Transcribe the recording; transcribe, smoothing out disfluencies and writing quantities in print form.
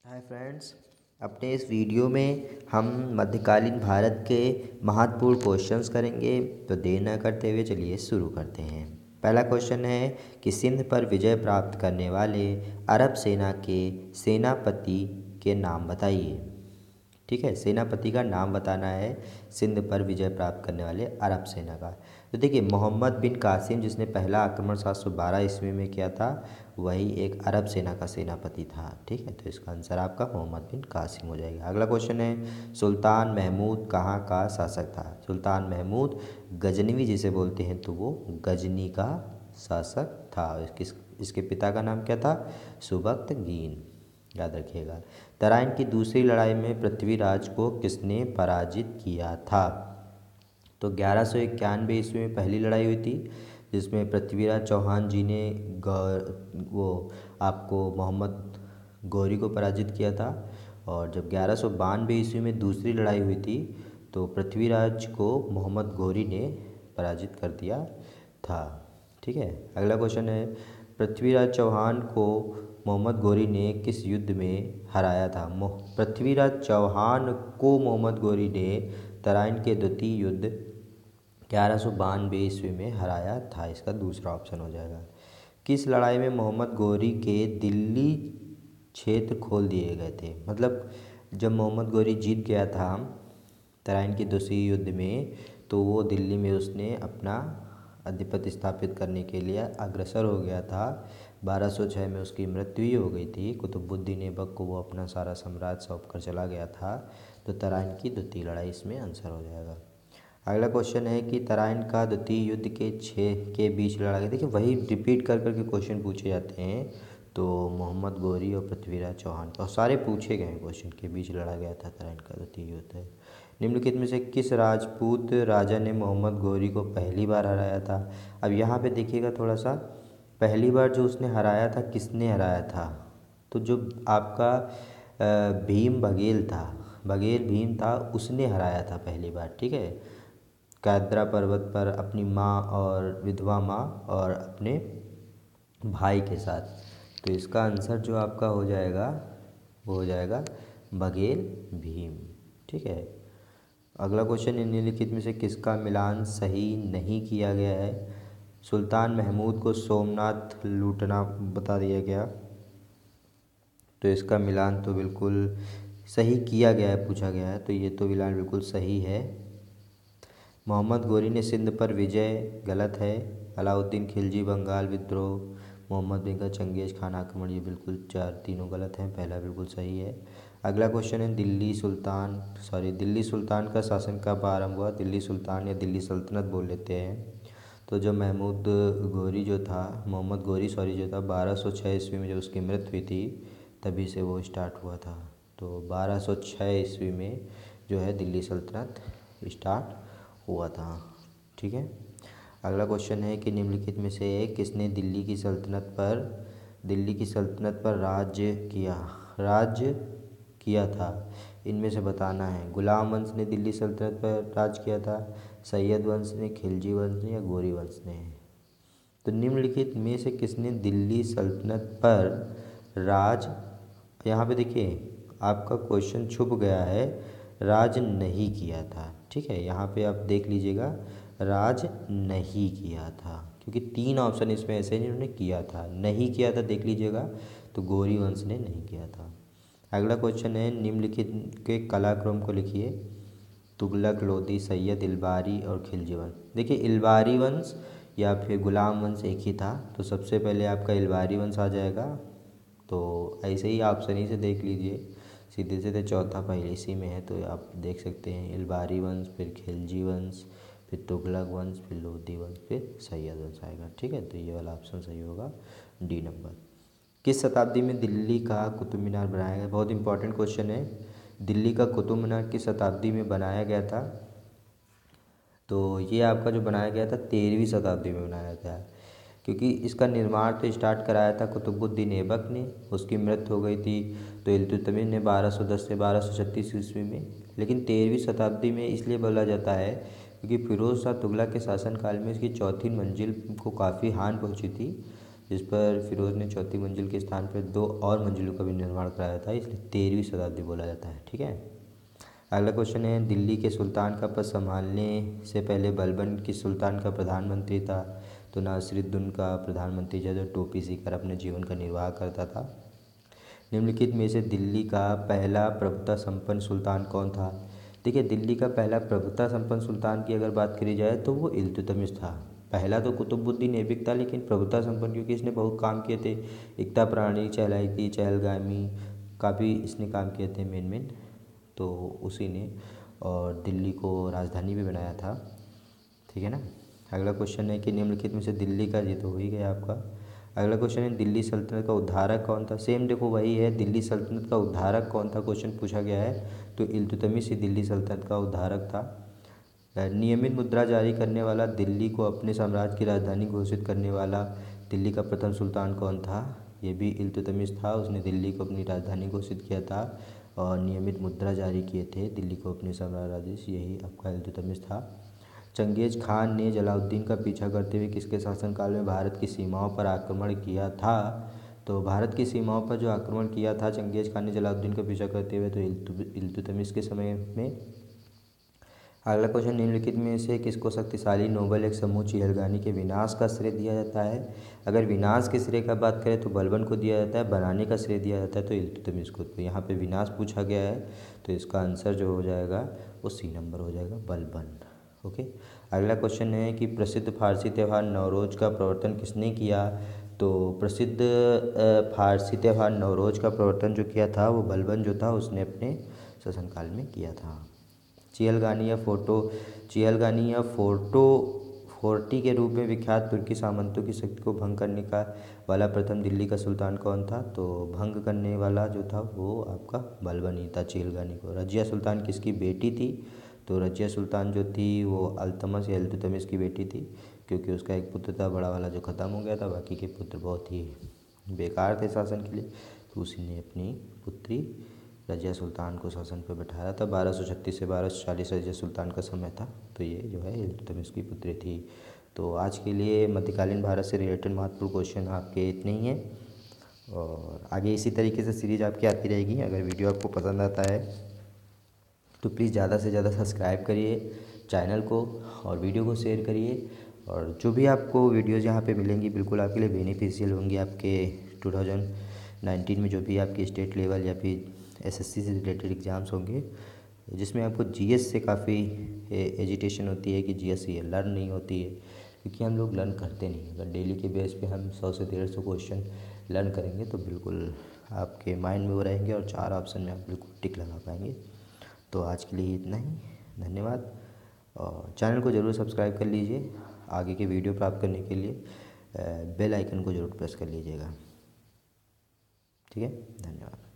Hi friends, अपने इस video में हम मध्यकालीन भारत के महत्वपूर्ण क्वेश्चंस करेंगे। तो देर न करते हुए चलिए शुरू करते हैं। पहला क्वेश्चन है कि सिंध पर विजय प्राप्त करने वाले अरब सेना के सेनापति के नाम बताइए। ठीक है, सेनापति का नाम बताना है सिंध पर विजय प्राप्त करने वाले अरब सेना का। तो देखिए, मोहम्मद बिन कासिम जिसने पहला आक्रमण 712 ईस्वी में किया था, वही एक अरब सेना का सेनापति था। ठीक है, तो इसका आंसर आपका मोहम्मद बिन कासिम हो जाएगा। अगला क्वेश्चन है, सुल्तान महमूद कहाँ का शासक था। सुल्तान महमूद गजनवी जिसे बोलते हैं, तो वो गजनी का शासक था। इसके पिता का नाम क्या था? सुबक्तगीन, याद रखिएगा। तराइन की दूसरी लड़ाई में पृथ्वीराज को किसने पराजित किया था? तो 1191 ईस्वी में पहली लड़ाई हुई थी, जिसमें पृथ्वीराज चौहान जी ने वो आपको मोहम्मद गौरी को पराजित किया था। और जब 1192 ईस्वी में दूसरी लड़ाई हुई थी, तो पृथ्वीराज को मोहम्मद गौरी ने पराजित कर दिया था। ठीक है, अगला क्वेश्चन है, पृथ्वीराज चौहान को मोहम्मद गौरी ने किस युद्ध में हराया था? पृथ्वीराज चौहान को मोहम्मद गौरी ने तराइन के द्वितीय युद्ध 1192 ईस्वी में हराया था। इसका दूसरा ऑप्शन हो जाएगा। किस लड़ाई में मोहम्मद गौरी के दिल्ली क्षेत्र खोल दिए गए थे? मतलब जब मोहम्मद गौरी जीत गया था तराइन के दूसरी युद्ध में, तो वो दिल्ली में उसने अपना आधिपत्य स्थापित करने के लिए अग्रसर हो गया था। 1206 में उसकी मृत्यु हो गई थी। कुतुबुद्दीन ऐबक को वो अपना सारा साम्राज्य सौंप कर चला गया था। तो तराइन की द्वितीय लड़ाई इसमें आंसर हो जाएगा। अगला क्वेश्चन है कि तराइन का द्वितीय युद्ध के बीच लड़ा गया। देखिए, वही रिपीट कर कर के क्वेश्चन पूछे जाते हैं। तो मोहम्मद गौरी और पृथ्वीराज चौहान का सारे पूछे गए हैं क्वेश्चन, के बीच लड़ा गया था तराइन का द्वितीय युद्ध। निम्नलिखित में से किस राजपूत राजा ने मोहम्मद गौरी को पहली बार हराया था? अब यहाँ पे देखिएगा थोड़ा सा, पहली बार जो उसने हराया था, किसने हराया था? तो जो आपका भीम बघेल था, बघेल भीम था, उसने हराया था पहली बार। ठीक है, कैदरा पर्वत पर अपनी माँ और विधवा माँ और अपने भाई के साथ। तो इसका आंसर जो आपका हो जाएगा वो हो जाएगा बघेल भीम। ठीक है, अगला क्वेश्चन, निम्नलिखित में से किसका मिलान सही नहीं किया गया है? सुल्तान महमूद को सोमनाथ लूटना बता दिया गया, तो इसका मिलान तो बिल्कुल सही किया गया है, पूछा गया है, तो ये तो मिलान बिल्कुल सही है। मोहम्मद गौरी ने सिंध पर विजय, गलत है। अलाउद्दीन खिलजी बंगाल विद्रोह, मोहम्मद बिन का चंगेज खान आक्रमण, ये बिल्कुल तीनों गलत हैं, पहला बिल्कुल सही है। अगला क्वेश्चन है, दिल्ली सुल्तान का शासन कब आरंभ हुआ? दिल्ली सुल्तान या दिल्ली सल्तनत बोल लेते हैं। तो जब महमूद गौरी जो था, मोहम्मद गौरी जो था, 1206 ईस्वी में जब उसकी मृत्यु हुई थी, तभी से वो स्टार्ट हुआ था। तो 1206 ईस्वी में जो है दिल्ली सल्तनत स्टार्ट हुआ था। ठीक है, अगला क्वेश्चन है कि निम्नलिखित में से किसने दिल्ली की सल्तनत पर राज्य किया था? इनमें से बताना है। गुलाम वंश ने दिल्ली सल्तनत पर राज किया था, सैयद वंश ने, खिलजी वंश ने, या गौरी वंश ने? तो निम्नलिखित में से किसने दिल्ली सल्तनत पर राज, यहाँ पे देखिए आपका क्वेश्चन छुप गया है, राज नहीं किया था। ठीक है, यहाँ पे आप देख लीजिएगा, राज नहीं किया था, क्योंकि 3 ऑप्शन इसमें ऐसे हैं जिन्होंने किया था। नहीं किया था देख लीजिएगा, तो गौरी वंश ने नहीं किया था। अगला क्वेश्चन है, निम्नलिखित के कलाक्रम को लिखिए। तुगलक, लोधी, सैयद, इल्बारी और खिलजी वंश। देखिए, इल्बारी वंश या फिर गुलाम वंश एक ही था, तो सबसे पहले आपका इल्बारी वंश आ जाएगा। तो ऐसे ही ऑप्शन ही से देख लीजिए, सीधे सीधे चौथा पहले इसी में है, तो आप देख सकते हैं इल्बारी वंश, फिर खिलजी वंश, फिर तुगलक वंश, फिर लोधी वंश, फिर सैयद वंश आएगा। ठीक है, तो ये वाला ऑप्शन सही होगा, डी नंबर। किस शताब्दी में दिल्ली का कुतुब मीनार बनाया गया? बहुत इंपॉर्टेंट क्वेश्चन है। दिल्ली का कुतुब मीनार किस शताब्दी में बनाया गया था? तो ये आपका जो बनाया गया था 13वीं शताब्दी में बनाया था, क्योंकि इसका निर्माण तो स्टार्ट कराया था कुतुबुद्दीन ऐबक ने, उसकी मृत्यु हो गई थी तो इल्तुतमिश ने 1210 से 1236 ईस्वी में। लेकिन 13वीं शताब्दी में इसलिए बोला जाता है क्योंकि फिरोज शाह तुगलक के शासनकाल में इसकी चौथी मंजिल को काफ़ी हानि पहुंची थी, जिस पर फिरोज ने चौथी मंजिल के स्थान पर 2 और मंजिलों का भी निर्माण कराया था, इसलिए 13वीं शताब्दी बोला जाता है। ठीक है। अगला क्वेश्चन है, दिल्ली के सुल्तान का पद संभालने से पहले बलबन किस सुल्तान का प्रधानमंत्री था? तो नासिरुद्दीन का प्रधानमंत्री जो टोपी सीकर अपने जीवन का निर्वाह करता था। निम्नलिखित में से दिल्ली का पहला प्रभुता संपन्न सुल्तान कौन था? देखिए, दिल्ली का पहला प्रभुता संपन्न सुल्तान की अगर बात करी जाए तो वो इल्तुतमिश था। पहला तो कुतुबुद्दीन ऐबक था, लेकिन प्रभुता संपन्न क्योंकि इसने बहुत काम किए थे, एकता प्रणाली चलाई थी, चहलगामी काफ़ी इसने काम किए थे मेन तो उसी ने, और दिल्ली को राजधानी भी बनाया था। ठीक है ना। अगला क्वेश्चन है कि निम्नलिखित में से दिल्ली का, ये तो हो ही गया आपका। अगला क्वेश्चन है, दिल्ली सल्तनत का उद्धारक कौन था? सेम देखो वही है, दिल्ली सल्तनत का उद्धारक कौन था क्वेश्चन पूछा गया है, तो इल्तुतमिश ही दिल्ली सल्तनत का उद्धारक था। नियमित मुद्रा जारी करने वाला, दिल्ली को अपने साम्राज्य की राजधानी घोषित करने वाला दिल्ली का प्रथम सुल्तान कौन था? ये भी इल्तुतमिश था, उसने दिल्ली को अपनी राजधानी घोषित किया था और नियमित मुद्रा जारी किए थे दिल्ली को अपने साम्राज्य, यही आपका इल्तुतमिश था। चंगेज खान ने जलालुद्दीन का पीछा करते हुए किसके शासनकाल में भारत की सीमाओं पर आक्रमण किया था? तो भारत की सीमाओं पर जो आक्रमण किया था चंगेज खान ने जलालुद्दीन का पीछा करते हुए, तो इल्तुतमिश के समय में। अगला क्वेश्चन, निम्नलिखित में से किसको शक्तिशाली नोबल एक समूह चीहलगानी के विनाश का श्रेय दिया जाता है? अगर विनाश के श्रेय का बात करें तो बलबन को दिया जाता है, बनाने का श्रेय दिया जाता है तो इल्तुतमिश को। तो यहाँ पे विनाश पूछा गया है, तो इसका आंसर जो हो जाएगा वो सी नंबर हो जाएगा, बलबन। ओके। अगला क्वेश्चन है कि प्रसिद्ध फारसी त्यौहार नवरोज का प्रवर्तन किसने किया? तो प्रसिद्ध फारसी त्यौहार नवरोज का प्रवर्तन जो किया था वो बलबन जो था उसने अपने शासनकाल में किया था। चिहलगानी या फोर्टी के रूप में विख्यात तुर्की सामंतों की शक्ति को भंग करने का वाला प्रथम दिल्ली का सुल्तान कौन था? तो भंग करने वाला जो था वो आपका बलबन ही था चिहलगानी को। रजिया सुल्तान किसकी बेटी थी? तो रजिया सुल्तान जो थी वो अल्तमश या इल्तुतमिश की बेटी थी, क्योंकि उसका एक पुत्र था बड़ा वाला जो ख़त्म हो गया था, बाकी के पुत्र बहुत ही बेकार थे शासन के लिए, तो उसी ने अपनी पुत्री रजिया सुल्तान को शासन पर बैठाया था। 1236 से 1240 रजिया सुल्तान का समय था, तो ये जो है इल्तुतमिश की पुत्री थी। तो आज के लिए मध्यकालीन भारत से रिलेटेड महत्वपूर्ण क्वेश्चन आपके इतने ही हैं, और आगे इसी तरीके से सीरीज आपकी आती रहेगी। अगर वीडियो आपको पसंद आता है तो प्लीज़ ज़्यादा से ज़्यादा सब्सक्राइब करिए चैनल को और वीडियो को शेयर करिए, और जो भी आपको वीडियोज़ यहाँ पे मिलेंगी बिल्कुल आपके लिए बेनिफिशियल होंगी। आपके 2019 में जो भी आपके स्टेट लेवल या फिर एसएससी से रिलेटेड एग्ज़ाम्स होंगे, जिसमें आपको जीएस से काफ़ी एजिटेशन होती है कि जीएस ये लर्न नहीं होती है, क्योंकि हम लोग लर्न करते नहीं। अगर डेली के बेस पे हम 100 से 150 क्वेश्चन लर्न करेंगे तो बिल्कुल आपके माइंड में वो रहेंगे और 4 ऑप्शन में आप बिल्कुल टिक लगा पाएंगे। तो आज के लिए इतना ही, धन्यवाद। और चैनल को ज़रूर सब्सक्राइब कर लीजिए। आगे के वीडियो प्राप्त करने के लिए बेल आइकन को ज़रूर प्रेस कर लीजिएगा। ठीक है, धन्यवाद।